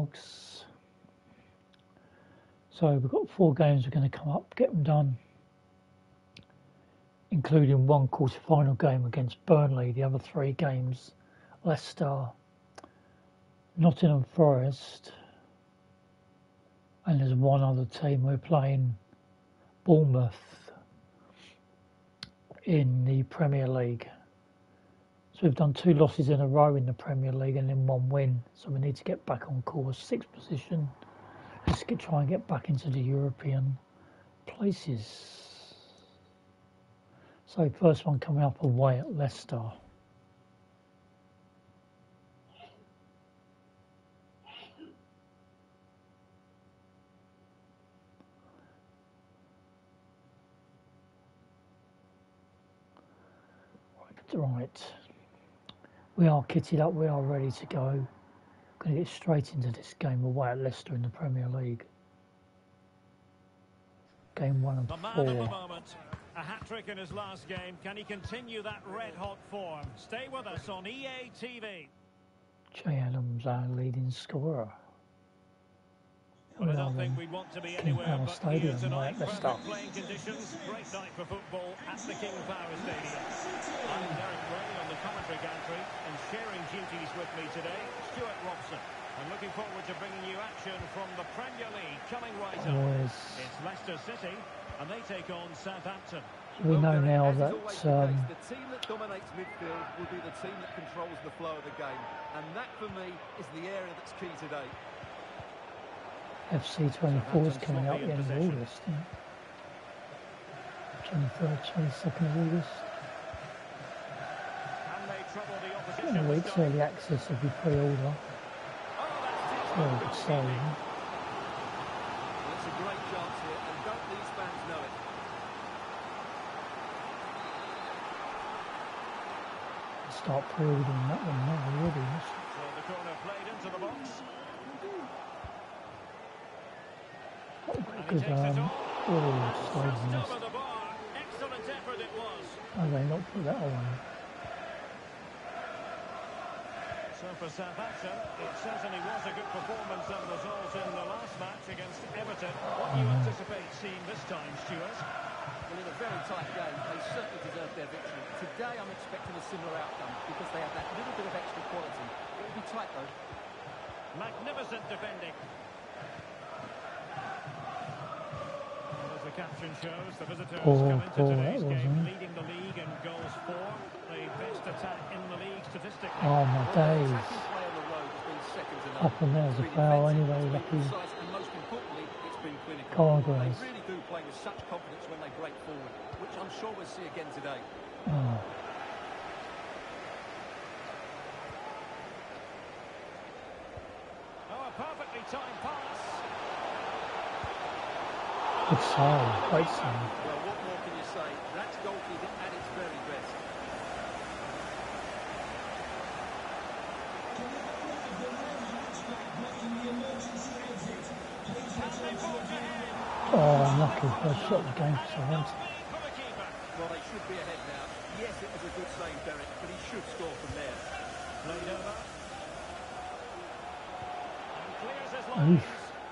books. So we've got 4 games we're going to come up, get them done, including 1 quarter-final game against Burnley. The other 3 games, Leicester, Nottingham Forest, and there's 1 other team we're playing, Bournemouth, in the Premier League. So we've done 2 losses in a row in the Premier League and then 1 win. So we need to get back on course. 6th position. Let's try and get back into the European places. So first one coming up away at Leicester. Right. We are kitted up, we are ready to go. Going to get straight into this game away at Leicester in the Premier League. Game 1 and 4. The man of the moment, a hat-trick in his last game. Can he continue that red-hot form? Stay with us on EA TV. Che Adams, our leading scorer. Well, I don't think we'd want to be anywhere but here tonight. Perfect playing conditions, great night for football at the King Power Stadium. I'm Derek Gray on the commentary gantry, and sharing duties with me today, Stuart Robson. I'm looking forward to bringing you action from the Premier League coming right up. It's Leicester City, and they take on Southampton. We know now that the team that dominates midfield will be the team that controls the flow of the game, and that for me is the area that's key today. FC 24 is coming out at the end of August. 23rd, 22nd of August. In a week's early access will be pre-order. Very good sale. It's a great chance here, and don't these fans know it? Start pre-ordering that one now already. So the corner played into the box. Because, Excellent effort it was. Oh, they not put that away. So for Southampton, it certainly was a good performance and result in the last match against Everton. What do you anticipate seeing this time, Stuart? Well, in a very tight game, they certainly deserved their victory. Today, I'm expecting a similar outcome because they have that little bit of extra quality. It will be tight, though. Magnificent defending. As the caption shows, the visitors come into today's game leading the league in goals for. The best attack in the league statistically. Oh my days. Up and there's a foul anyway, lucky. Carglass. They really do play with such confidence when they break forward, which I'm sure we'll see again today. Oh. Oh, a perfectly timed pass. Good save, great save. Well, what more can you say? That's goalkeeping at its very best. Oh, unlucky first shot of the game for Southampton. Well, they should be ahead now. Yes, it was a good save, Derek, but he should score from there. Played over. And clears his lines.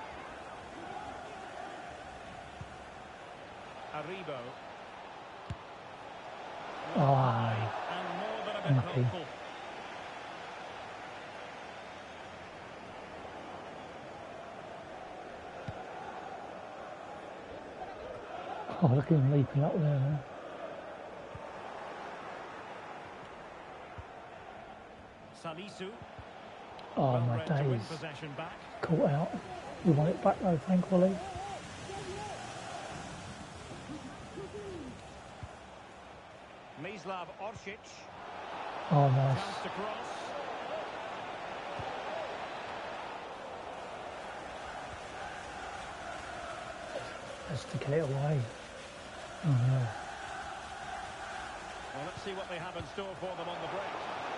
Aribo. Oh, And more than a bit hopeful. oh, look at him leaping up there now. Salisu. Oh my days. Caught out. We want it back though, thankfully. Mislav Oršić. Oh, nice. Chance to cross. Has to get it away. Oh no. Well, let's see what they have in store for them on the break.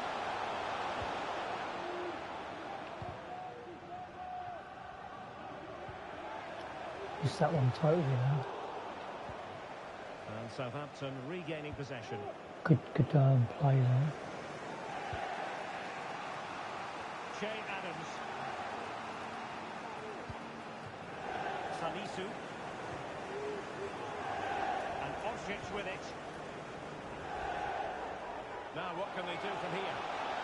Missed that one totally now. And Southampton regaining possession. Good play there. Che Adams. Salisu. And Orsic with it. Now what can they do from here?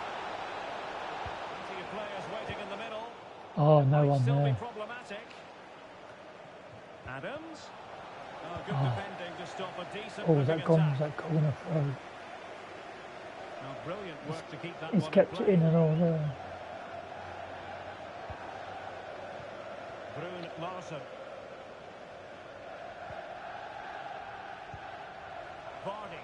Plenty of players waiting in the middle. Oh, no one Still be there. problematic. Adams. Oh, good defending to stop a decent Oh, was that gone? Was attack. that corner throw? Now, brilliant work to keep that He's one kept it in and all there. Brun Larsen. Vardy.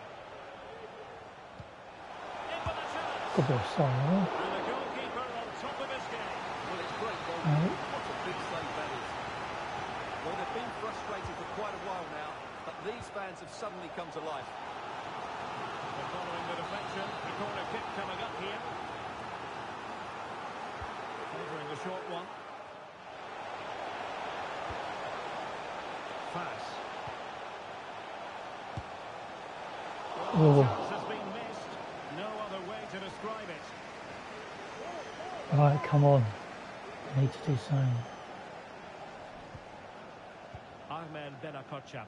In with a chance. Good bit of sign, huh? And the goalkeeper on top of his game. Well, it's great goal. Right. What a big save that is. Well, they've been frustrated for quite a while now, but these fans have suddenly come to life. They're following the deflection. The corner kick coming up here. Favouring the short one. Pass. Oh. Chance has been missed. No other way to describe it. Right, come on. I need to do something. Ahmed Benakocha.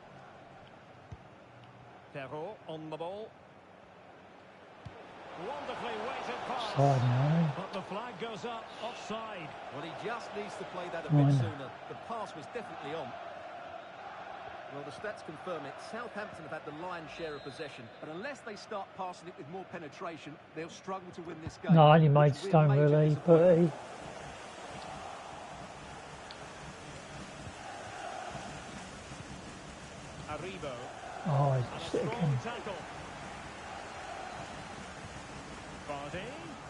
Perrault on the ball. Wonderfully weighted pass. Offside now, But the flag goes up. Offside. Well, he just needs to play that a Right. bit sooner. The pass was definitely on. Well, the stats confirm it. Southampton have had the lion's share of possession, but unless they start passing it with more penetration, they'll struggle to win this game. No, I only which made will be a Stone major really, disappointment. but Aribo. oh, And he's a sticking. strong tackle. Vardy.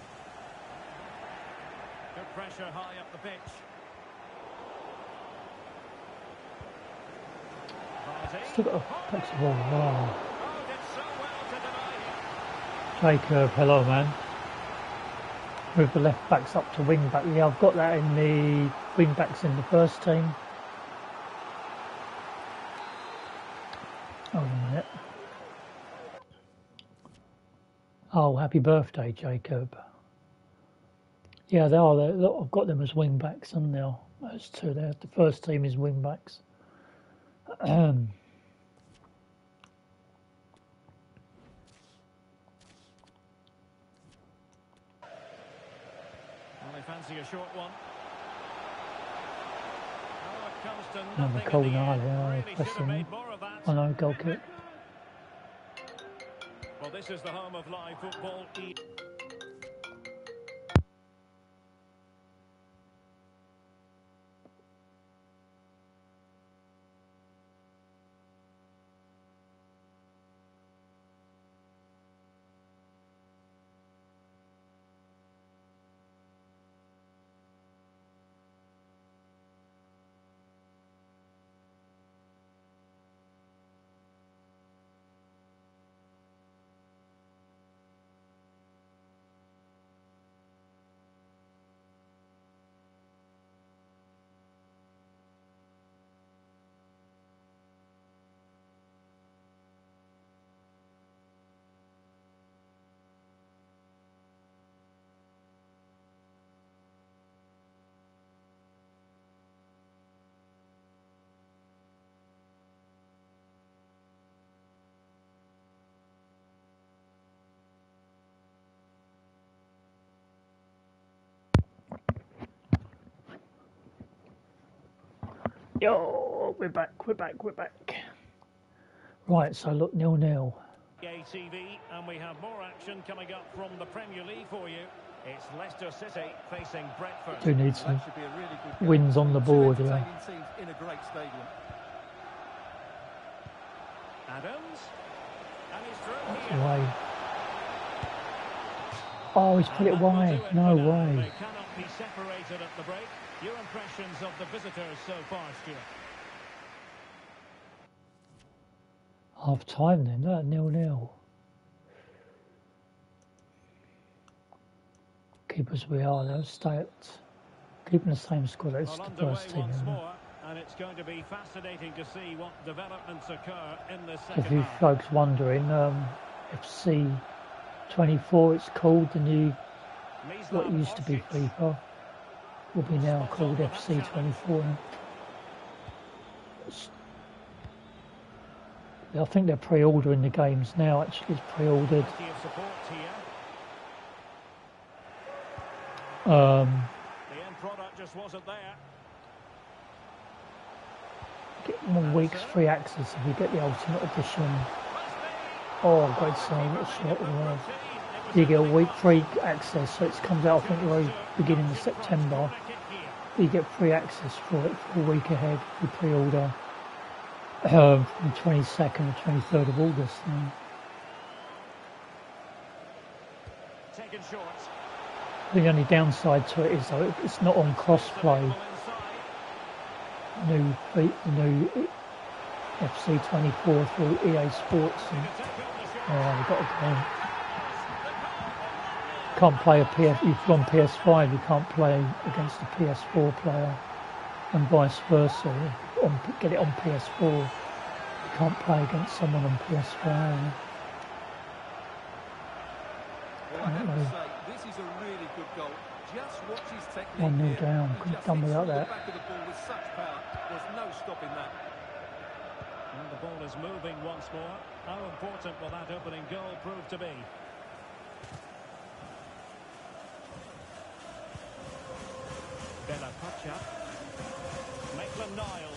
Good pressure high up the pitch. Vardy. Still got a flexible. Wow. Oh, did so well to deny him. Jacob, hello man. Move the left backs up to wing back. Yeah, I've got that in the wing backs in the first team. Hold on a minute. Oh, happy birthday, Jacob. Yeah, they are. Look, I've got them as wing backs, and now those two there. The first team is wing backs. Well, they fancy a short one. Oh, it comes to Another nothing corner, in the end. yeah, Really should have pressing. made more of that. I know, goal kick. Well, this is the home of live football. Yo, we're back. Right, so look, 0-0. ATV, and we have more action coming up from the Premier League for you. It's Leicester City facing Brentford. Do need some That should be a really good game. wins on the Two board, yeah. entertaining teams in a great stadium. Adams, and he's through That's here. away. Oh, he's put it And that will wide. do it No for now. way. They cannot be separated at the break. Your impressions of the visitors so far, Stuart? Half time then, no, 0-0. Keep as we are, let's stay at keeping the same score. That's Well, the underway first team, once isn't it? more, and it's going to be fascinating to see what developments occur in the If second you half. folks wondering, FC 24 it's called, the new, what Mislav used to be Orsic. FIFA, will be now called FC 24. I think they're pre-ordering the games now. Actually, it's pre-ordered. Plenty of support here. Um, The end product just wasn't there. get 1 week's free access if you get the Ultimate Edition. Oh, great save! What a shot! Well. You get a week free access, so it comes out I think the very beginning of September. You get free access for it for a week ahead. You pre-order from the 22nd or 23rd of August. Yeah. Taken short. The only downside to it is though it's not on cross-play. The new FC 24 through EA Sports, and we've got to go. Can't play a PS. If you're on PS5, you can't play against a PS4 player, and vice versa. Get it on PS4, you can't play against someone on PS5. Well, I have to say, this is a really good goal. Just watch his technique. 1-0 down. Couldn't have done without that. Back of the ball with such power. There's no stopping that. And the ball is moving once more. How important will that opening goal prove to be? Bella Pacha. Maitland-Niles.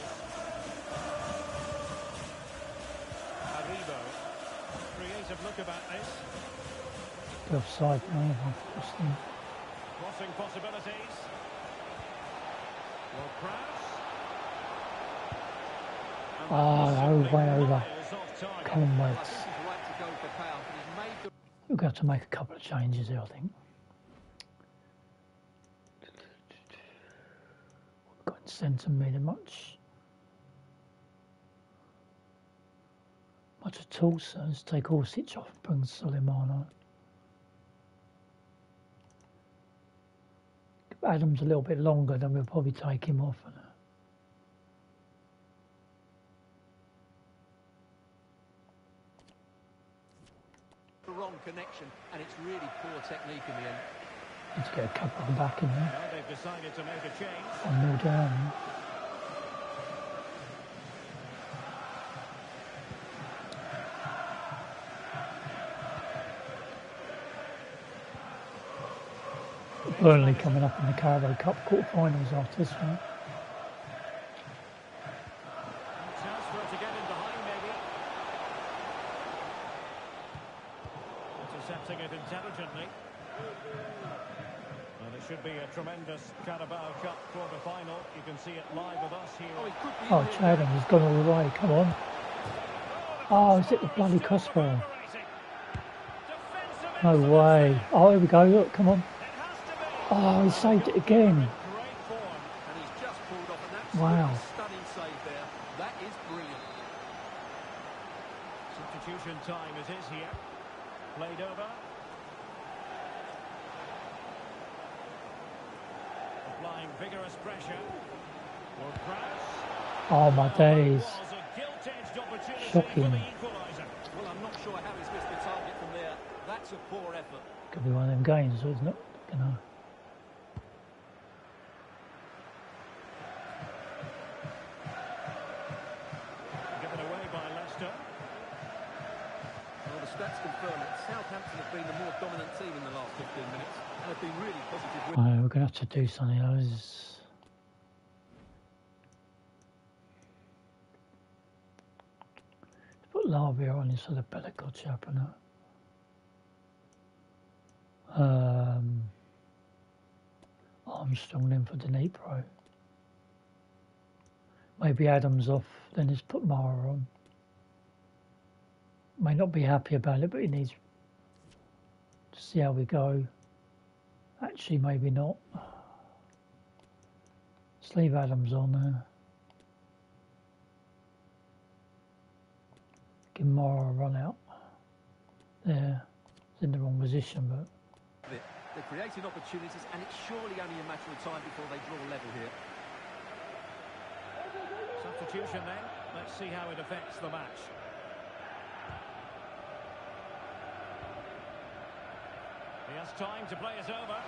Arribo. Creative look about this. The offside now. Unfortunately. Crossing possibilities. Well, Prowse. Way over. Miles off target. Commonwealth. This is right to go for power, but he's made the... We're going to have to make a couple of changes here, I think. Got in centre mid much at all, so let's take Orsic off and bring Suleiman on. Give Adams a little bit longer, then we'll probably take him off. The wrong connection, and it's really poor technique in the end. Let's get a couple of them back in there. Now they've decided to make a change. 1-0 down. Burnley coming up in the Carabao Cup quarter-finals after this one. Chance for it to get in behind, maybe. Intercepting it intelligently. And it should be a tremendous Carabao Cup quarter-final. You can see it live with us here. Oh, he could be Oh, in here. Chadham has gone all the way. Come on. Oh, is it the bloody crossbar? No way. Oh, here we go. Look, come on. Oh, he saved it again. Great form. And he's just pulled off an Wow. absolutely stunning save there. That is brilliant. Substitution time it is here. Played over. Applying vigorous pressure. Well, Prowse. Oh, my days. Was a gilt-edged opportunity Shocking. for the equaliser. Well, I'm not sure how he's missed the target from there. That's a poor effort. Could be one of them games, isn't it? You know. Given away by Leicester. Well, the stats confirm it. Southampton have been the more dominant team in the last 15 minutes and have been really positive with... We're going to have to do something. Put Lavia on instead of Bellecourt up and that. Armstrong in for Dnipro. Maybe Adams off, then just put Mara on. May not be happy about it, but he needs to see how we go. Actually, maybe not. Let's leave Adams on there. Give Mara a run out. There. It's in the wrong position, but... They're creating opportunities, and it's surely only a matter of time before they draw level here. Substitution then. Let's see how it affects the match. He has time to play it over.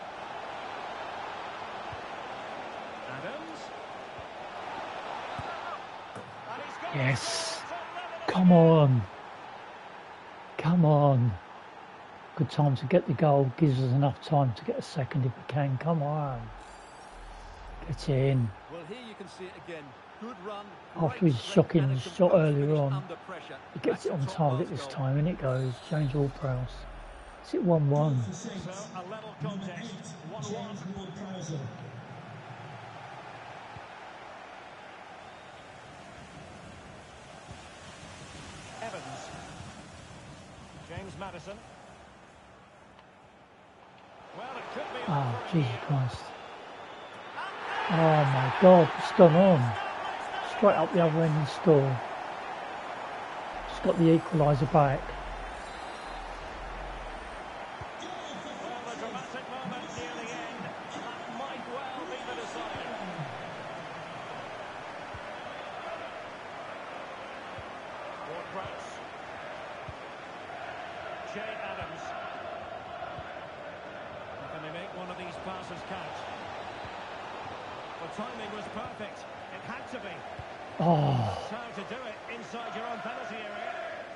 Adams. And Yes. Come on. Come on. Good time to get the goal. Gives us enough time to get a second if we can. Come on. Get in. Well, here you can see it again. Good run. After his shocking shot earlier on, he gets it on target this time, and it goes. James Ward-Prowse. Is it 1-1? So a level contest, 1-1. Evans. James Maddison. Well, it could be. Oh, Jesus Christ. Oh my God, what's gone on? Straight up the other end and score. Just got the equaliser back. Well, the dramatic moment near the end. That might well be the decider. Ward-Prowse. Che Adams. Can they make one of these passes count? The timing was perfect. It had to be. Oh, It's how to do it inside your own penalty area.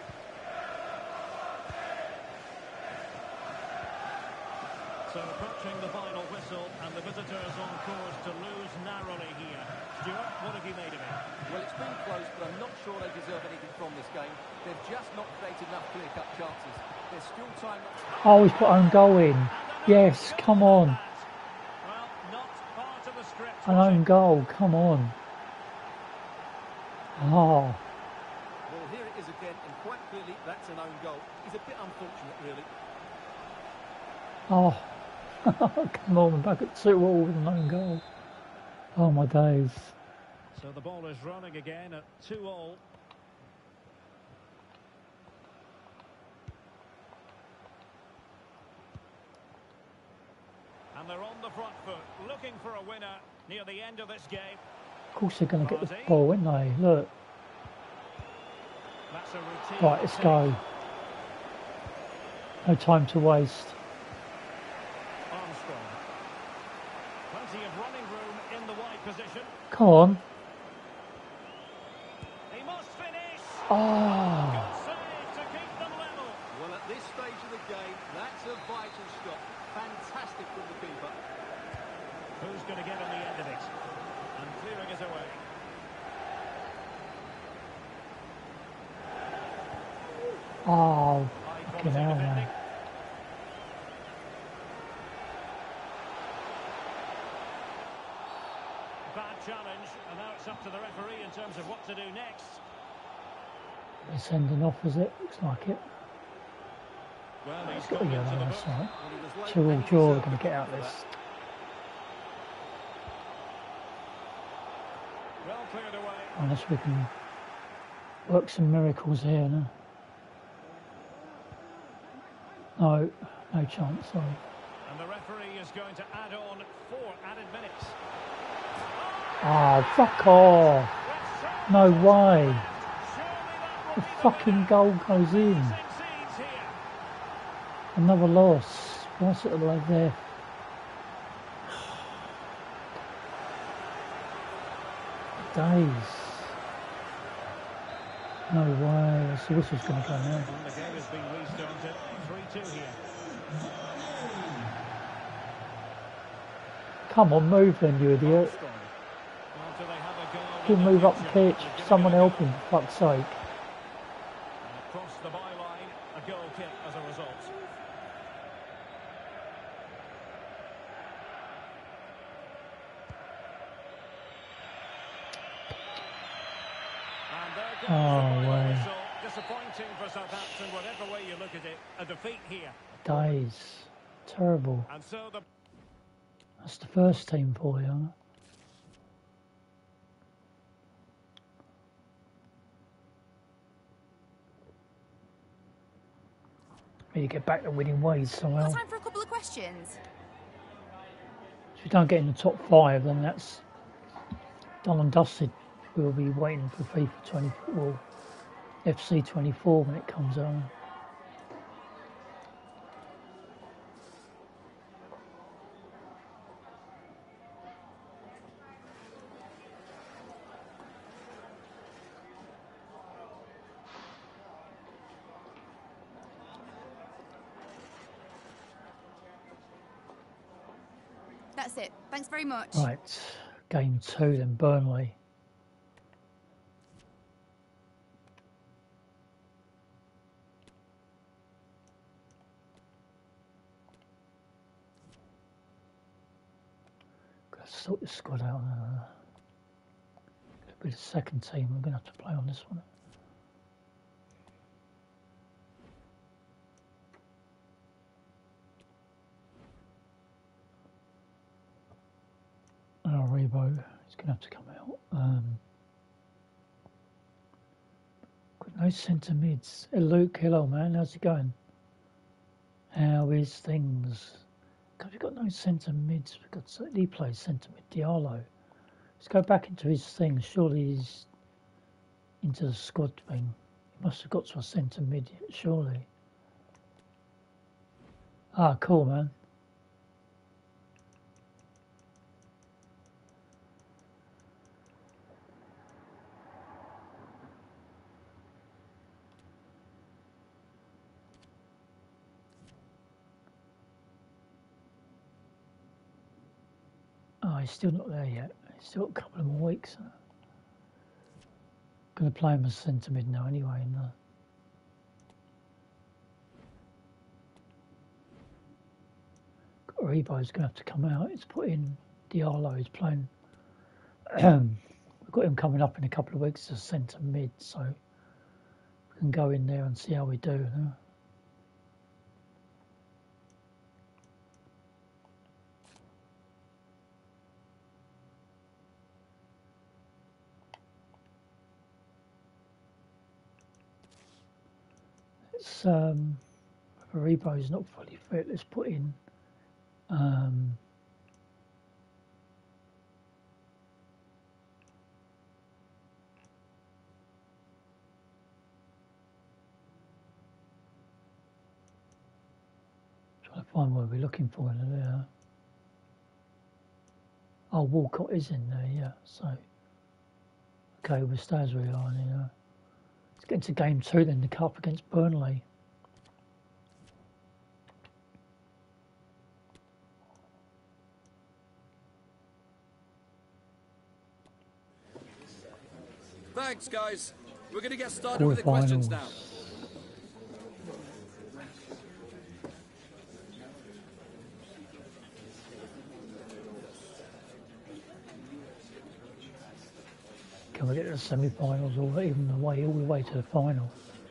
So approaching the final whistle, and the visitors on course to lose narrowly here. Stuart, what have you made of it? Well, it's been close, but I'm not sure they deserve anything from this game. They've just not created enough clear-cut chances. There's still time. oh, he's put own goal in. Yes, come on. Well, not part of the script. An own goal, come on. Oh, Well, here it is again, and quite clearly that's an own goal. It's a bit unfortunate, really. oh. Come on, we're back at 2-2 with an own goal. Oh my days. So the ball is running again at 2-2. And they're on the front foot, looking for a winner near the end of this game. Of course they're going to get the ball, aren't they? Look. That's a routine. Right, let's go. No time to waste. Armstrong. Plenty of running room in the wide position. Come on. He must finish. Oh. Good save to keep them level. Well, at this stage of the game, that's a vital stop. Fantastic from the keeper. Who's going to get on the end of it? And clearing it away. Oh, High fucking quality hell, defending. man. Bad challenge, and now it's up to the referee in terms of what to do next. They're sending off, is it? Looks like it. Well, he's It's got a gone yellow, into the that's book. right. Well, he was late 2-2 and he draw, we're deserved going to the get out point for this. that. Well cleared away. Unless we can work some miracles here, no? No, no chance, sorry. And the referee is going to add on 4 added minutes. Oh, fuck off. No way. The fucking goal goes in. Succeeds here. Another loss. What's it like there? Days. No way. So this is going to go now. And the game has been restarted. 3-2 here. Come on, move then, you idiot. Armstrong. Well, do they have a goal He'll in the move up the future? pitch. We'll give it Someone a help go. him, for fuck's sake. And across the byline, a goal kick as a result. And there goes the final way. whistle. Disappointing for Southampton, whatever way you look at it. A defeat here. Days. Terrible. And so the That's the first team for you, huh? Need to get back to winning ways somehow. Got time for a couple of questions? If we don't get in the top 5, then that's done and dusted. We'll be waiting for FIFA 24, well, FC 24 when it comes out. That's it. Thanks very much. Right, game 2 then, Burnley. Got to sort this squad out. It'll be the second team we're going to have to play on this one. Rebo is going to have to come out. Got no centre mids. Hey Luke, hello man, how's it going? How is things? God, we've got no centre mids. He plays centre mid, Diallo. Let's go back into his thing. Surely he's into the squad thing. He must have got to a centre mid, surely. Ah, cool man. Oh, he's still not there yet. He's still got a couple of more weeks. Going to play him as centre mid now anyway. Rebo's going to have to come out. He's put in Diallo. He's playing. We've got him coming up in a couple of weeks as centre mid, so we can go in there and see how we do. It's Rebo's not fully fit. Let's put in. Trying to find what we're looking for in there. Oh, Walcott is in there, yeah. So, okay, we'll stay as we are now. Let's get into game 2 then, the cup against Burnley. Thanks, guys. We're going to get started with the questions now. Can we get to the semi-finals or even all the way to the final?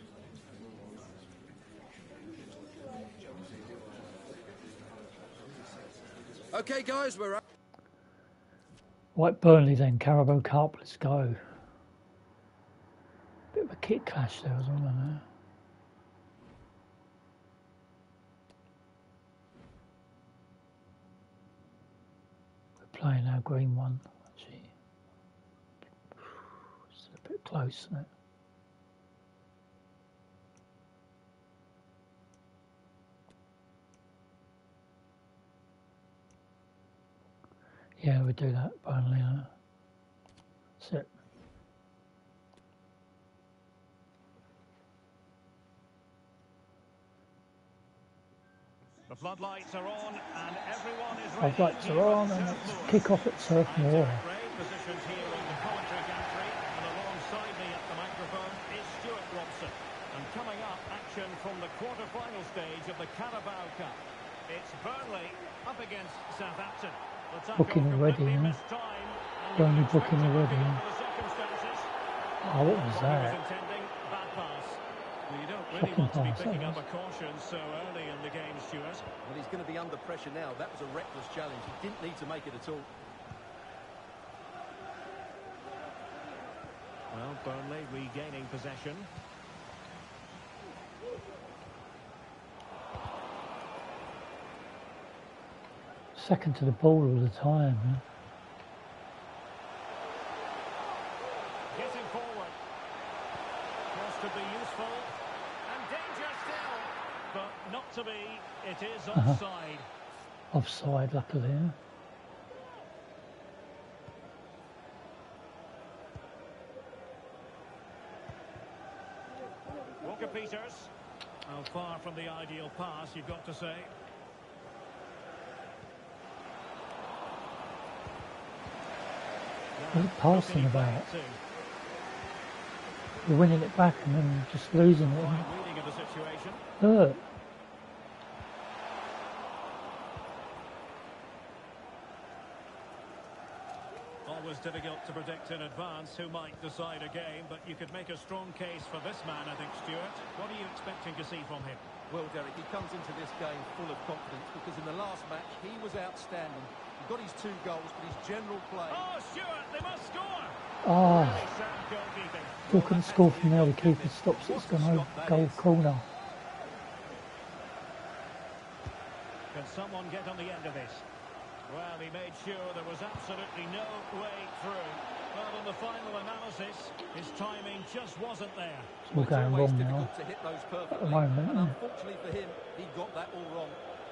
Okay, guys, we're up. Right, Burnley then, Carabao Cup, let's go. Bit of a kit clash there, wasn't there? We're playing our green one, actually. It's a bit close, isn't it? Yeah, we do that, Burnley. That's it. The floodlights are on and everyone is ready. Floodlights are on and let's kick off at Turf Moor. Positioned here on the commentary gantry, and alongside me at the microphone is Stuart Robson. And coming up, action from the quarter-final stage of the Carabao Cup. It's Burnley up against Southampton. Booking already, yeah. Burnley booking already. Oh, what was that? Well, you don't really want to be picking up a caution so early in the game, Stuart. Well, he's going to be under pressure now. That was a reckless challenge. He didn't need to make it at all. Well, Burnley regaining possession. Second to the ball all the time. Huh? Getting forward. Cross could be useful. And danger still. But not to be. It is offside. Offside, luckily. Huh? Walker Peters. How far from the ideal pass, you've got to say. What's it passing Looking about? back too. You're winning it back and then just losing it. Fine reading of the situation. Look. Always difficult to predict in advance who might decide a game, but you could make a strong case for this man, I think, Stuart. What are you expecting to see from him? Well, Derek, he comes into this game full of confidence because in the last match he was outstanding. He got his 2 goals, but his general play... Oh, Stuart, they must score! Oh, Really sound goalkeeping. still couldn't score from there. The keeper stops it. It's gone over goal corner. Can someone get on the end of this? Well, he made sure there was absolutely no way through. Well, in the final analysis, his timing just wasn't there. It's all going always wrong now. difficult to hit those perfectly, At the moment, and yeah. unfortunately for him, he got that all wrong.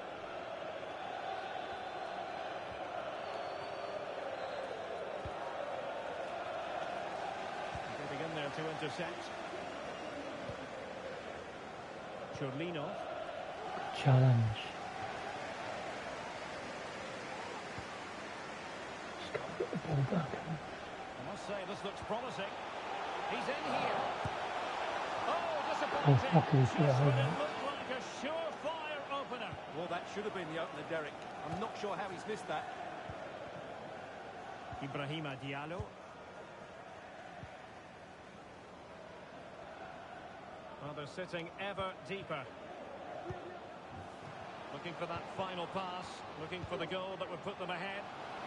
Getting in there to intercept. Chorlino. Challenge. Just gotta get the ball back. I must say, this looks promising. He's in here. Oh, Oh, disappointing. luckily Just for when him. it looked like a surefire opener. Well, that should have been the opener, Derek. I'm not sure how he's missed that. Ibrahima Diallo. Well, they're sitting ever deeper. Looking for that final pass. Looking for the goal that would put them ahead.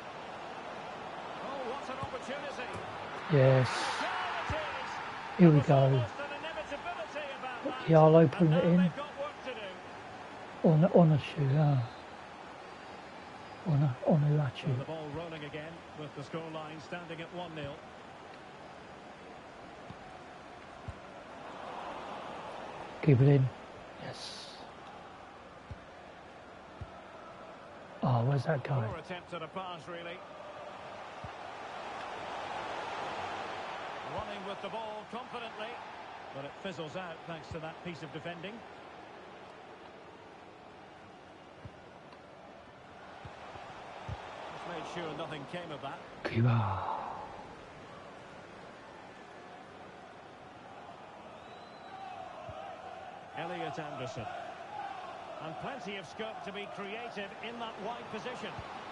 Oh, what an opportunity. Yes. Sure it is. Here we There was go. almost an inevitability about that. Diallo putting And it now in. they've got work to do. On a shoe, on a lachu. So the ball rolling again with the scoreline standing at 1-0. Keep it in. Yes. Oh, where's that guy? Poor attempt at a pass, really. Running with the ball confidently, but it fizzles out thanks to that piece of defending. Just made sure nothing came of that. Cuba. Elliot Anderson. And plenty of scope to be created in that wide position.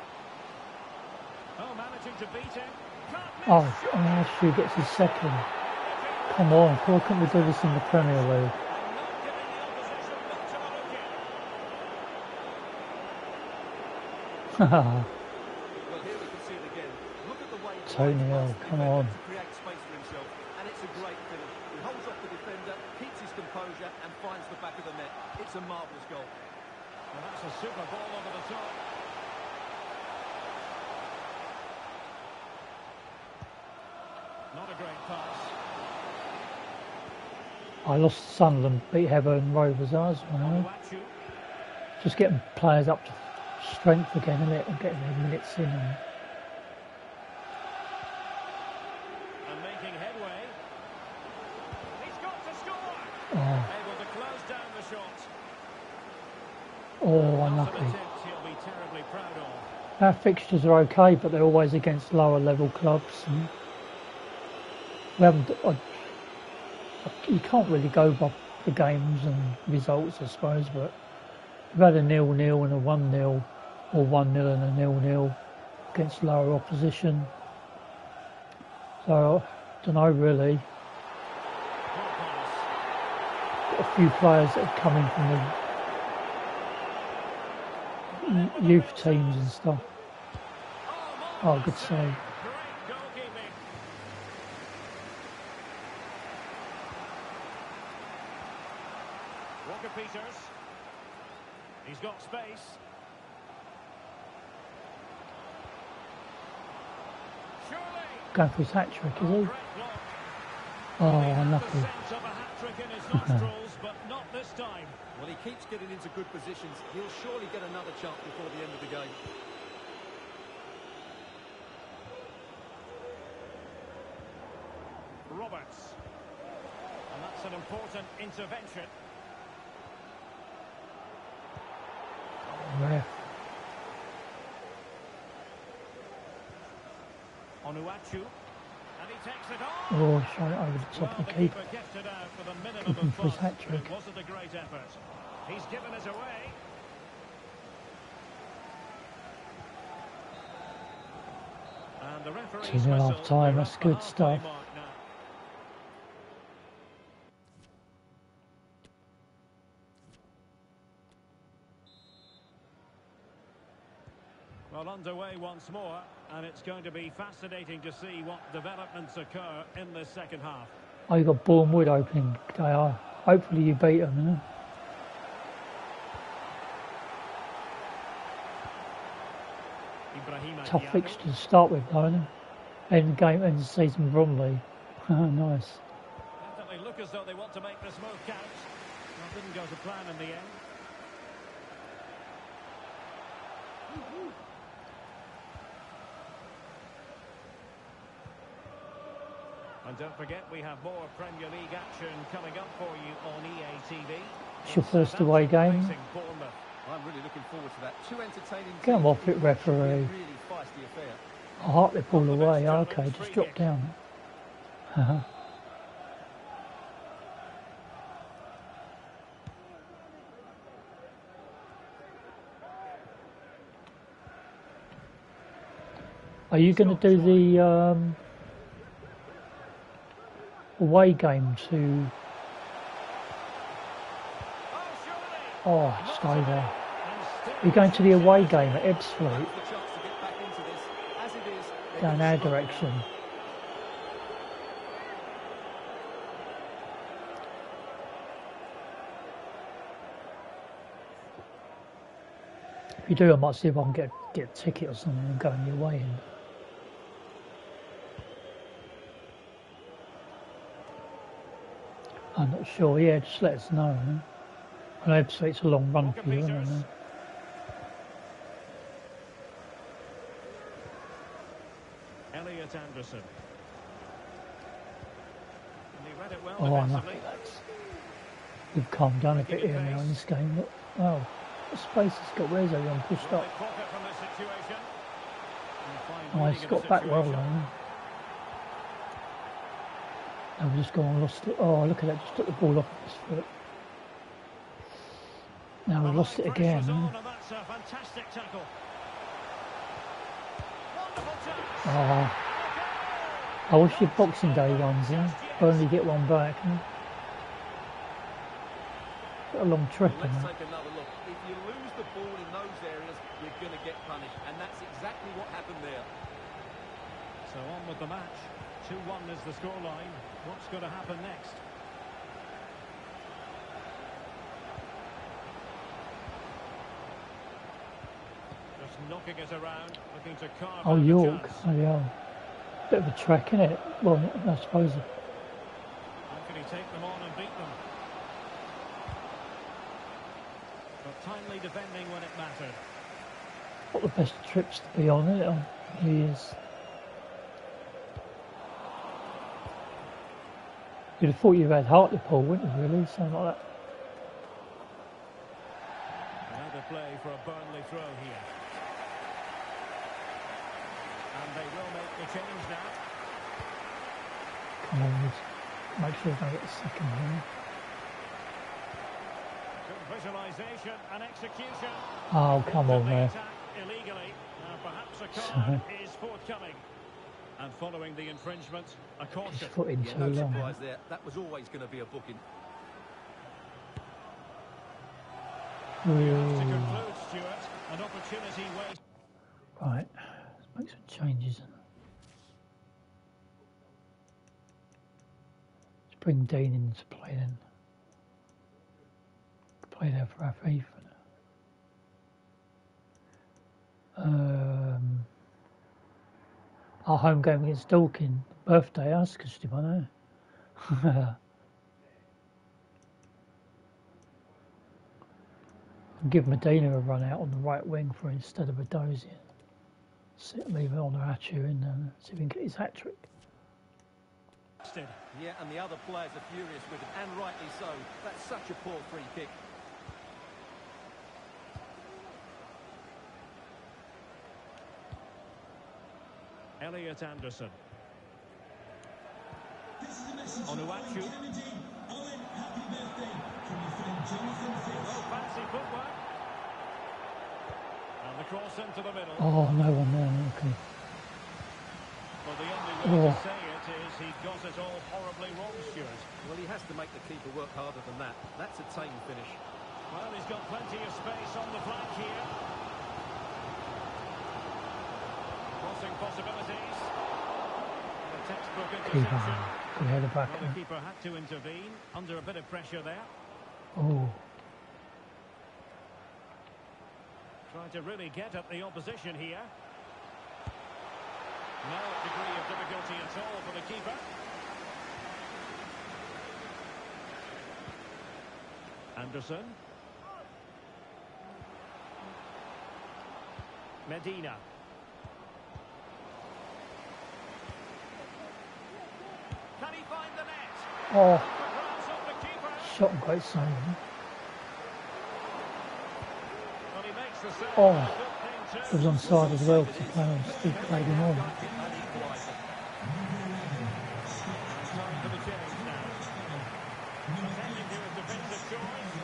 Oh, managing to beat him. Can't miss. Oh, Lachu gets his second. Come on, why couldn't we do this in the Premier League? And not giving the opposition much of a look in. Well, here we can see it again. Look at the way he Tony drives Hill, past the come defender on. to create space for himself, and it's a great finish. He holds off the defender, keeps his composure, and finds the back of the net. It's a marvellous goal. And that's a super ball over the top. Not a great pass. I lost Sunderland, beat Everton Rovers as well. Onuachu. Just getting players up to strength again, isn't it? And getting their minutes in. And Making headway. He's got to score. oh, Able to close down the shot. oh, Not an unlucky. attempt he'll be terribly proud of. Our fixtures are okay, but they're always against lower level clubs. And we haven't. You can't really go by the games and results, I suppose. But we've had a 0-0 and a 1-0, or 1-0 and a 0-0 against lower opposition. So I don't know really. Poor pass. Got a few players that have come in from the youth teams and stuff. Oh, good save. Great goalkeeping. Walker Peters. He's got space. Surely. Going for his hat-trick, is he? Great block. Oh, He had the unlucky. sense of a hat-trick in his nostrils, but not this time. Well, he keeps getting into good positions. He'll surely get another chance before the end of the game. Roberts. And that's an important intervention. Ref. Onuachu. And he takes it on. Oh, shot it over the top of the keeper. Gifted out for the minimum Keeping of for his fuss, hat-trick. but it wasn't a great effort. He's given us away. And the referee's 2-0 whistle. half time, We're that's at good the halfway stuff. mark now. Well, underway once more, and it's going to be fascinating to see what developments occur in the second half. Oh, you got Bournemouth opening day. Hopefully you beat them, you know? Ibrahima Tough Diallo. fixture to start with, though, isn't it? End of season, Bromley. Nice. Definitely look as though they want to make this move count. Well, didn't go to plan in the end. And don't forget, we have more Premier League action coming up for you on EA TV. It's your first away game. Facing Bournemouth. I'm really looking forward to that. Two entertaining Get 'em teams. off it, referee. Really feisty affair. Hartley pulled away. Okay, just drop down. Are you going to do the away game to? Oh, stay there. You're going to the away game at Ebbsfleet, The chance to get back into this. As it is, they're down gonna our struggle now. direction. If you do, I might see if I can get a ticket or something and go on your way in. I'm not sure. Yeah, just let us know. You know? I know Ebbsfleet's a long run for you, isn't it? No? Elliot Anderson. And he read it well Oh, unlucky defensively. lads. We've calmed down a bit here now in this game. Look, wow, what space has got Rezo on pushed Will up. they profit from this situation? And find Oh, reading he's of got the back well situation. though. And we've just gone and lost it. Oh, look at that, just took the ball off his foot. Now we've lost it again. Pressure's on, Huh? and that's a fantastic tackle. Wonderful chance. Oh, I wish your Boxing Day ones, yeah? Only get one back. Huh? Got a long trip Well, in let's it. take another look. If you lose the ball in those areas, you're going to get punished. And that's exactly what happened there. So on with the match. 2-1 is the scoreline. What's going to happen next? Just knocking it around, looking to carve Oh, out a York. chance. Oh, yeah. Bit of a track, innit? Well, I suppose. How can he take them on and beat them? But timely defending when it mattered. Not the best trips to be on, innit? On New Year's. You'd have thought you'd had Hartlepool, wouldn't you, really? Something like that. Another play for a Burnley throw here. And they will make the change now. Come on, let's make sure they get a second here. Good visualisation and execution. Oh, come on, The there. attack illegally. Perhaps a card is forthcoming. And following the infringement, a His caution. foot in Yeah, too no long. surprise there. That was always going to be a booking. To Ooh. conclude, Stuart, an opportunity wasted. Right, let's make some changes. Let's bring Dean into play then. Play there for Afif. Our home game against Dorking. Birthday, us, costume, I know. Give Medina a run out on the right wing for instead of a Dozier. Leave it on Achu in there, see if he can get his hat trick. Yeah, and the other players are furious with him, and rightly so. That's such a poor free kick. Elliot Anderson. Onuachu. Oh, fancy footwork. And the cross into the middle. Oh, no one there. Okay. Well, the only way to say it is he got it all horribly wrong, Stuart. Well, he has to make the keeper work harder than that. That's a tame finish. Well, he's got plenty of space on the flank here. Crossing possibilities. The textbook interception. Good header back. Well, the keeper had to intervene under a bit of pressure there. Oh, Trying to really get at the opposition here. No degree of difficulty at all for the keeper. Anderson. Medina. Can he find the net? oh, Grabs off the keeper. shot and great save. Well, he makes the save. Oh, Good thing it too. was onside as well to play on. Steve played him on. Time for the change now. Attending to his defensive choice.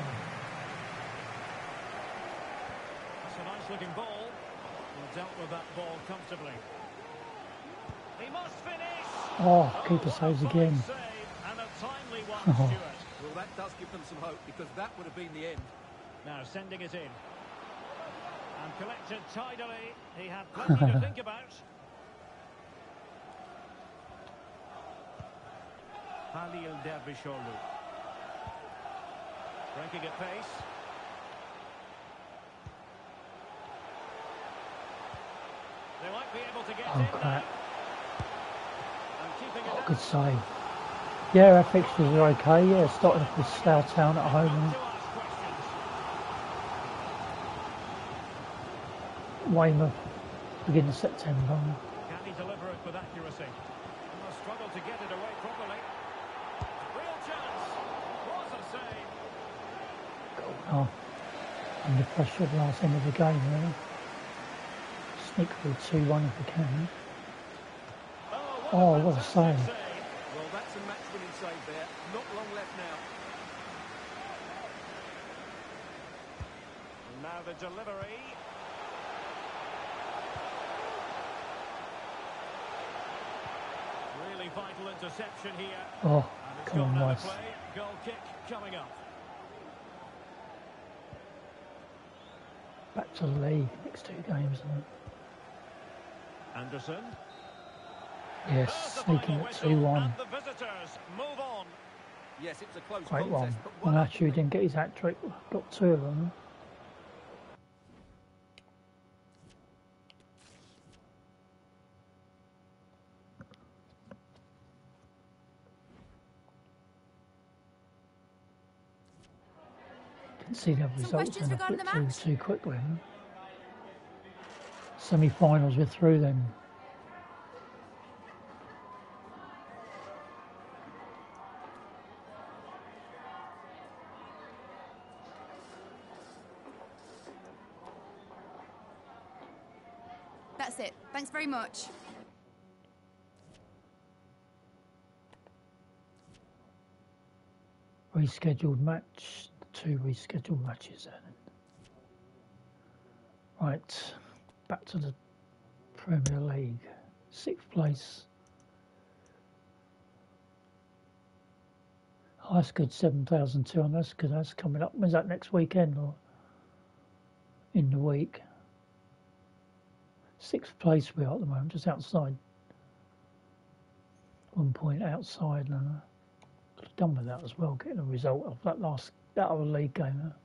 That's a nice looking ball. He dealt with that ball comfortably. He must finish. Oh, keeper saves What a again. fine save and a timely one, Oh. Stuart. Well, that does give them some hope, because that would have been the end. Now sending it in. And collected tidily. He had plenty to think about. Halil Dervishoglu. Breaking at pace. They might be able to get Oh, in crap. now. And keeping it Oh, out. good save. Yeah, our fixtures are okay. Yeah, starting off with Slough Town at home. To ask questions. Weymouth, beginning of September. Can he deliver it with accuracy? He must struggle to get it away properly. Real chance. Was a save. Oh, under pressure at the last end of the game, really. Sneak through 2-1 if we can. Oh, what a fantastic save. Well, that's a match-winning save there. Not long left now. And now the delivery. Really vital interception here. Oh, And it's come on, gone out of Rice. play. Goal kick coming up. Back to the league, next 2 games. And Anderson. yes, There's the sneaking final at whistle, 2-1. and the visitors move on. Yes, it was a close Great one. contest, but one Onuachu didn't get his hat-trick, got 2 of them. Didn't see the results questions and I regarding the flipped match? too quickly. Huh? Semi-finals, we're through then. That's it. Thanks very much. Rescheduled match, 2 rescheduled matches then. Right, back to the Premier League. 6th place. Oh, that's good, 7,200. That's good. That's coming up. When's that, next weekend or in the week? 6th place we are at the moment, just outside. 1 point outside. And could have done with that as well, getting a result of that other league game. Huh?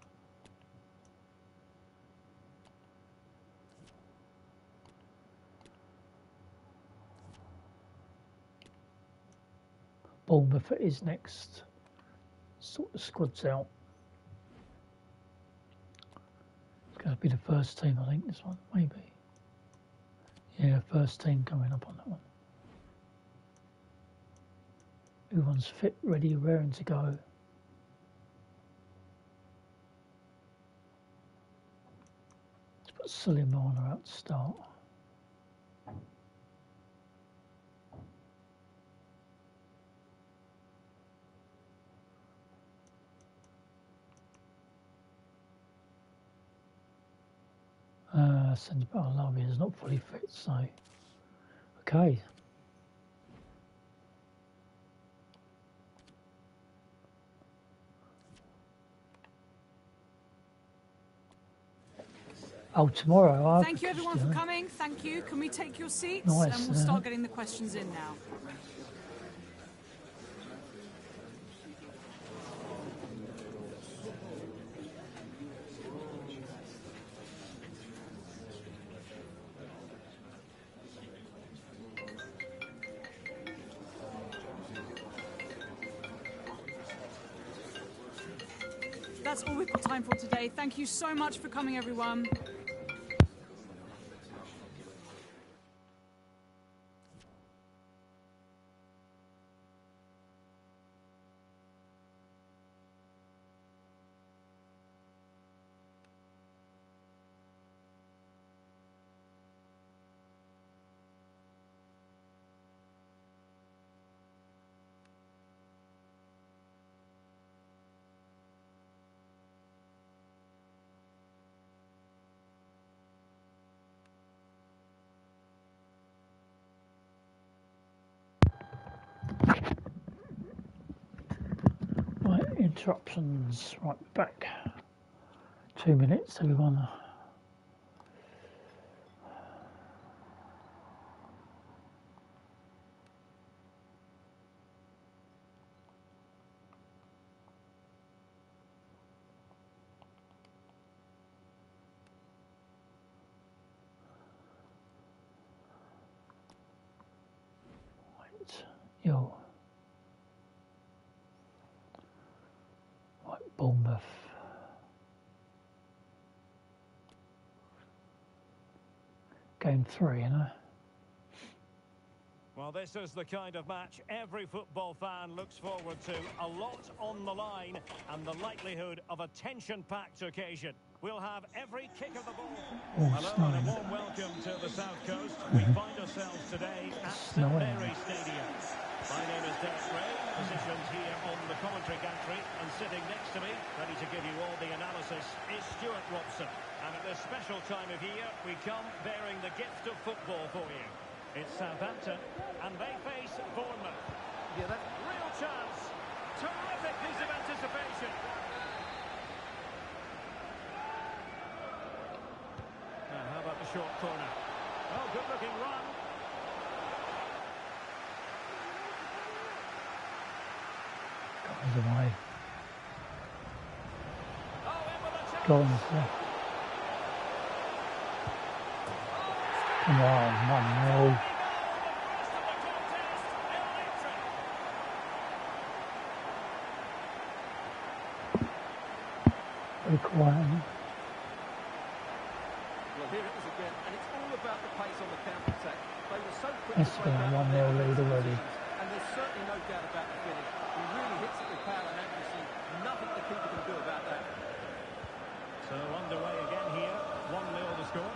Bournemouth is next. Sort the squads out. It's going to be the first team, I think, this one, maybe. Yeah, first team coming up on that one. Everyone's fit, ready, raring to go. Let's put Sulemana out to start. Sandy Baralabi is not fully fit, so okay. Oh, tomorrow. Thank you everyone for coming. Thank you. Can we take your seats? Nice, and we'll start getting the questions in now. That's all we've got time for today. Thank you so much for coming, everyone. Right, interruptions. Right, back. 2 minutes, everyone. Right, yo. Right, Bournemouth. Game 3, you know. Well, this is the kind of match every football fan looks forward to. A lot on the line and the likelihood of a tension-packed occasion. We'll have every kick of the ball. Hello and a warm welcome to the South Coast. We find ourselves today at St Mary's Stadium. My name is Derek Ray, positioned here on the commentary gantry, and sitting next to me, ready to give you all the analysis, is Stuart Robson. And at this special time of year, we come bearing the gift of football for you. It's Southampton, and they face Bournemouth. Yeah, that's Real chance. Terrific piece of anticipation. Now, how about the short corner? Oh, good-looking run. Goes away. Oh, in with a chance. Goals, yeah. Come on, 1-0. Very quiet. Well, here it is again, and it's all about the pace on the counter-attack. They were so quick That's to break a out 1-0 lead already. and there's certainly no doubt about the finish. He really hits it with power and accuracy. Nothing the keeper can do about that. So underway again here. 1-0 the score.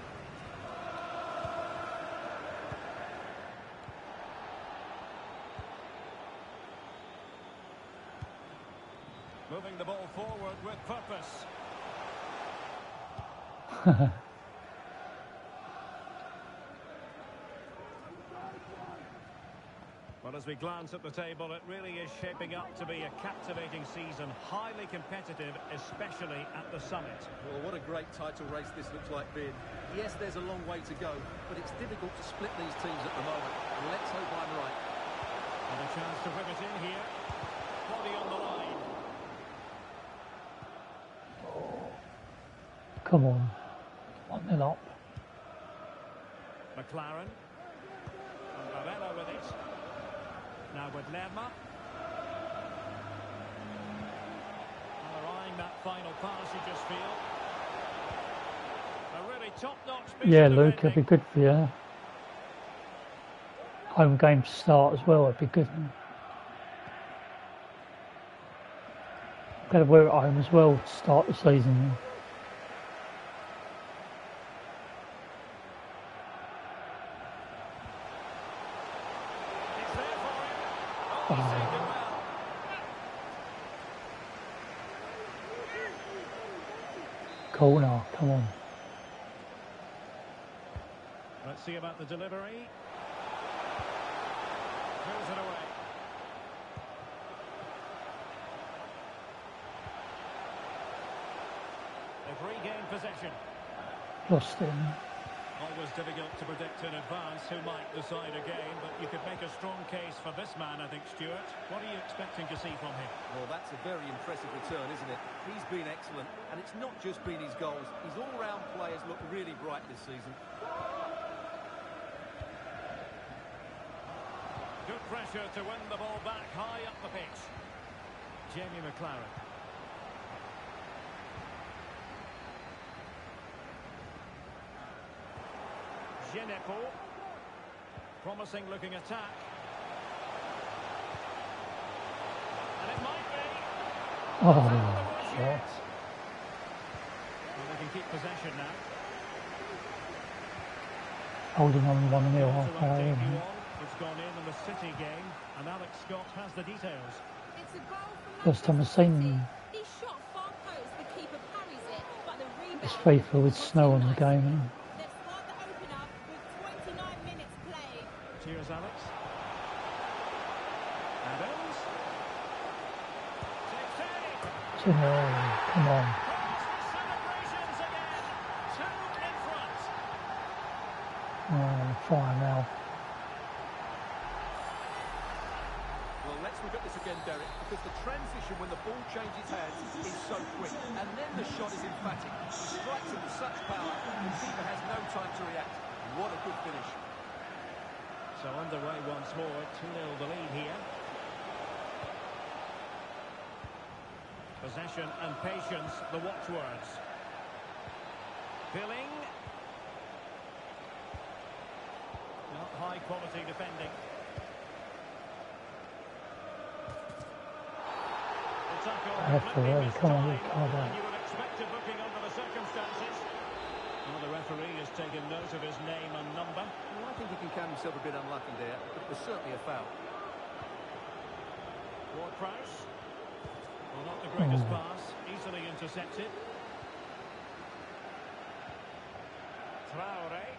Moving the ball forward with purpose. Well, as we glance at the table, it really is shaping up to be a captivating season, highly competitive, especially at the summit. Well, what a great title race this looks like being. Yes, there's a long way to go, but it's difficult to split these teams at the moment. And let's hope I'm right. And a chance to whip it in here. Body on the line. Come on. 1-0 up. McLaren. And Barella with it. Now with Lerma. And they're eyeing that final pass, you just feel. A really top-notch piece Yeah, of Luke, it'd be defending. good for you. Home game to start as well, it'd be good. Better wear it at home as well to start the season. It's there for him. Oh, he saved it well. Corner, come on. Let's see about the delivery. Throws it away. They've regained possession. Lost him. Always difficult to predict in advance who might decide a game, but you could make a strong case for this man, I think, Stuart. What are you expecting to see from him? Well, that's a very impressive return, isn't it? He's been excellent, and it's not just been his goals. His all-round play has looked really bright this season. Good pressure to win the ball back high up the pitch. Jamie McLaren. Genepo. Promising looking attack. And it might be. Oh, shot. Well, they can keep possession now. Holding on 1-0 To update you halfway. all, it's gone in the City game, and Alex Scott has the details. It's a goal from First time I've seen He shot far post, the keeper parries it, but the rebound. it's FIFA with snow on the game. They've scored the opener with 29 minutes played. Cheers, Alex. Adams. Takes it. 2-0, come on. Celebrations again. 2 in front. Oh, fire now. Well, let's look at this again, Derek, because the transition when the ball changes hands is so quick, and then the shot is emphatic. He strikes it with such power, the keeper has no time to react. What a good finish. So underway once more, 2-0 the lead here. Possession and patience, the watchwords. Billing. Not high quality defending. The tackle Referee, maybe come on, mistimed, Ricardo. and you would expect a booking under the circumstances. Well, the referee has taken note of his name and number. Well, I think he can count himself a bit unlucky there, but it was certainly a foul. Ward-Prowse. Well, not the greatest pass, easily intercepted. Traore.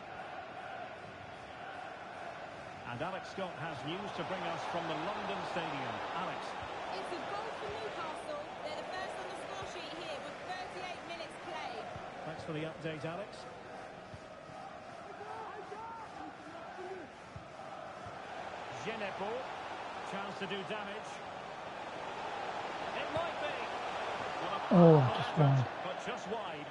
And Alex Scott has news to bring us from the London Stadium. Alex. It's a goal for Newcastle. They're the first on the score sheet here with 38 minutes played. Thanks for the update, Alex. Genepo. Chance to do damage. It might be. Well, Oh, just wide. but just wide.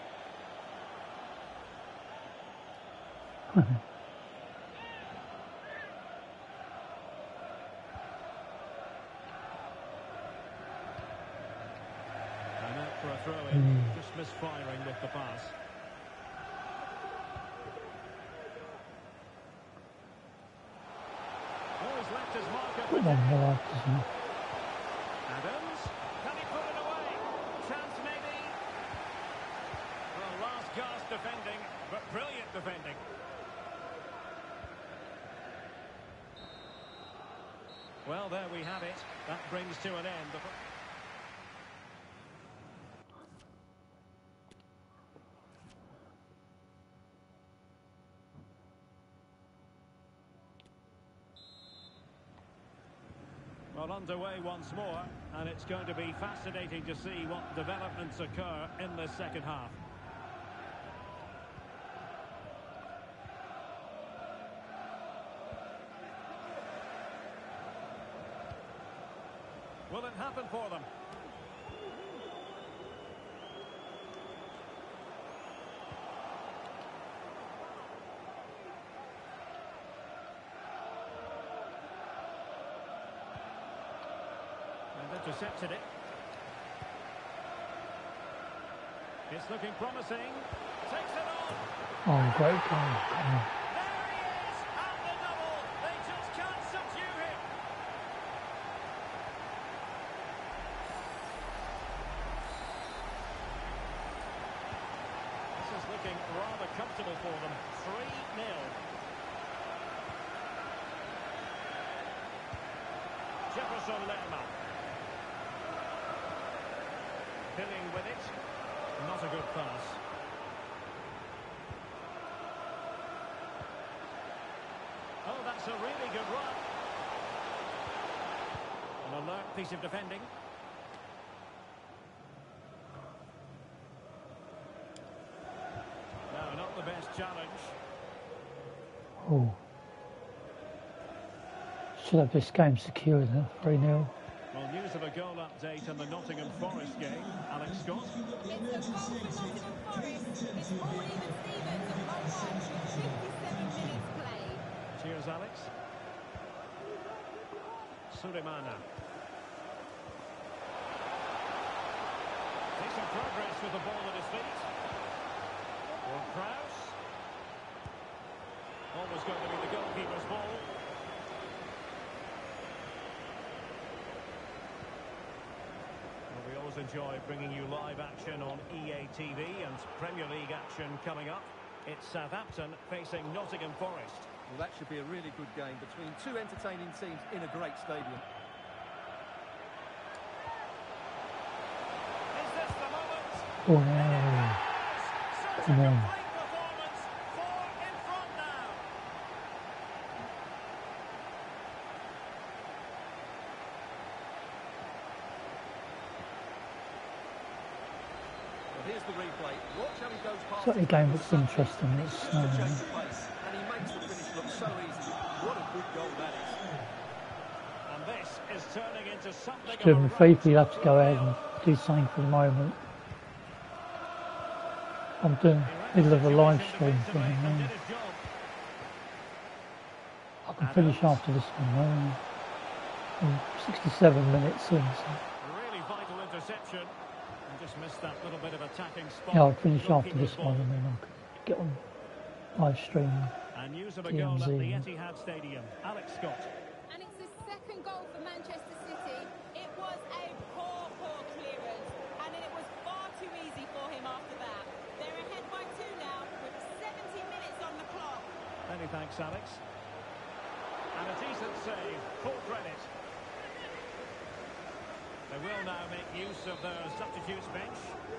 And out for a throw-in. Just misfiring with the pass. Oh, he's left his mark up. Put one more up, isn't it? Adams, can he put it away? Chance maybe. Well, last gasp defending, but brilliant defending. Well, there we have it. That brings to an end. Well, underway once more, and it's going to be fascinating to see what developments occur in the second half. Will it happen for them? And intercepted it. It's looking promising. Takes it on. Oh, great goal. Come on. There he is at the double. They just can't subdue him. This is looking rather comfortable for them. 3-0. Jefferson Lerma. Billing with it. Not a good pass. That's a really good run. An alert piece of defending. No, not the best challenge. Oh. Should have this game secured, 3-0. Well, news of a goal update on the Nottingham Forest game. Alex Scott. It's a goal for Nottingham Forest. It's Paul Stevens at 1-1 with 57 minutes played. Cheers, Alex. Sulemana. Decent progress with the ball at his feet. Or Prowse. Always going to be the goalkeeper's ball. Well, we always enjoy bringing you live action on EA TV and Premier League action coming up. It's Southampton facing Nottingham Forest. Well, that should be a really good game between two entertaining teams in a great stadium. Is this the moment? Oh no. Such Come a on. complete performance. 4 in front now. Well, here's the replay. Watch how he goes past. So the game looks interesting. It's Just to snowing. change the pace, and he makes the finish look so easy. What a good goal that is. And this is turning into something of Doing a FIFA, you have to go ahead and do something for the moment. I'm doing middle of a live stream thing. and did his job. I can finish after this one. I'm 67 minutes in. So. A really vital interception. And just missed that little bit of attacking spot. Yeah, I'll finish after Goalkeeper's this ball. one and then I can get on live stream. And news of a goal at the TMZ. Etihad Stadium. Alex Scott. And it's the second goal for Manchester City. It was a poor clearance. And then it was far too easy for him after that. They're ahead by 2 now with 70 minutes on the clock. Many thanks, Alex. And a decent save. Full credit. They will now make use of their substitutes bench.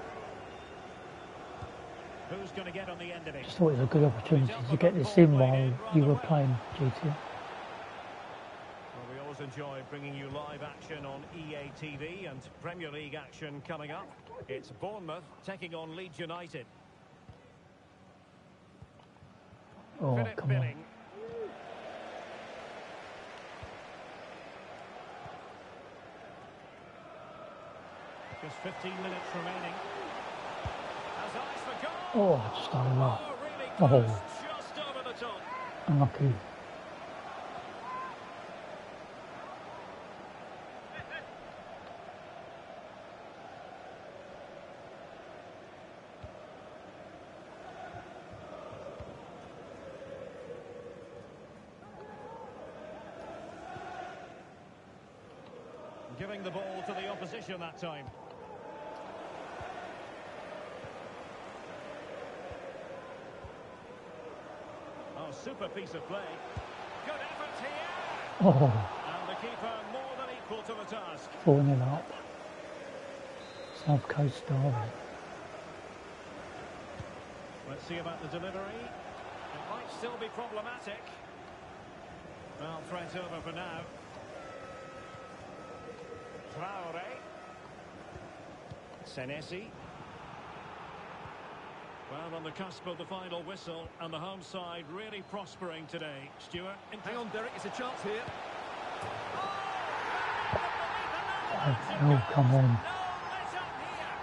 Who's going to get on the end of it? Just thought it was a good opportunity to get this in while you were playing GTA. Well, we always enjoy bringing you live action on EA TV and Premier League action coming up. It's Bournemouth taking on Leeds United. Oh, Philip come on. Billing. Just 15 minutes remaining. Has eyes for goal. Oh, I just don't know. Oh, really Oh. close, just over the top. Unlucky. Giving the ball to the opposition that time. Oh, super piece of play. Good effort here. Oh, And the keeper more than equal to the task. 4-0 up. South Coast Derby. Let's see about the delivery. It might still be problematic. Well, threat over for now. Traore. Senesi. Well, on the cusp of the final whistle, and the home side really prospering today. Stuart, Hang on, Derek, it's a chance here. Oh, come on. No let up here.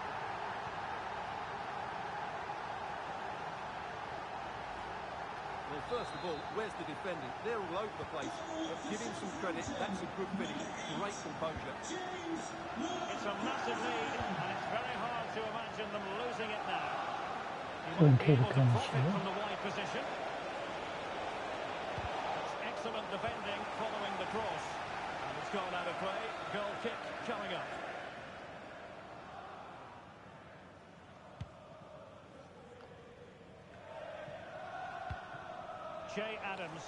Well, first of all, where's the defending? They're all over the place. But give him some credit. That's a good finish. Great composure. It's a massive lead, and it's very hard to imagine them losing it now. He Couldn't might be keep able it to clean profit sheet. from the wide position. It's excellent defending following the cross. And it's gone out of play. Goal kick coming up. Che Adams.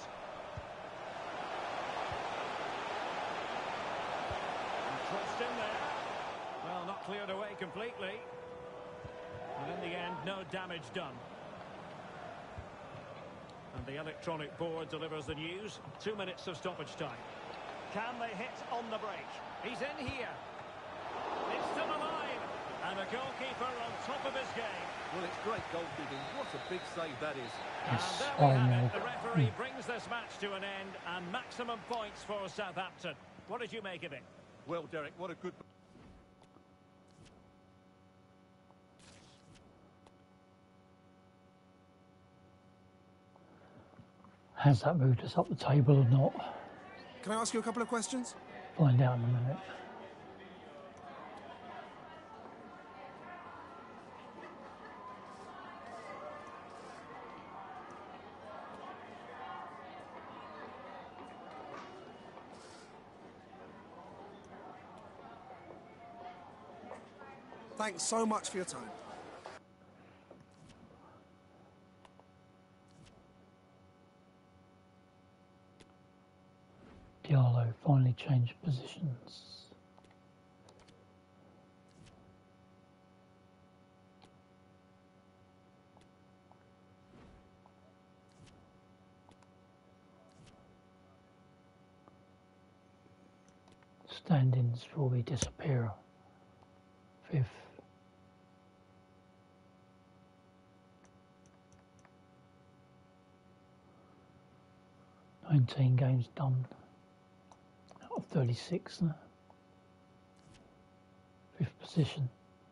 And crossed in there. Well, not cleared away completely. And in the end, no damage done. And the electronic board delivers the news. 2 minutes of stoppage time. Can they hit on the break? He's in here. It's still alive. And the goalkeeper on top of his game. Well, it's great goalkeeping. What a big save that is. Yes, And there we have 5-0. it. The referee brings this match to an end and maximum points for Southampton. What did you make of it? Well, Derek, what a good... Has that moved us up the table or not? Can I ask you a couple of questions? Find out in a minute. Thanks so much for your time. Diallo finally changed positions. Stand-ins will be disappear. 5th. "19 games done out of 36 now. 5th position.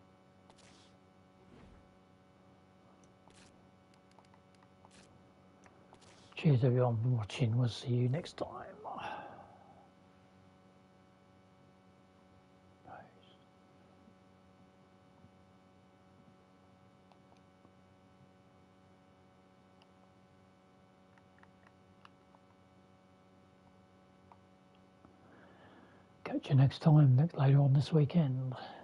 Cheers everyone for watching. We'll see you next time. Catch you next time, later on this weekend.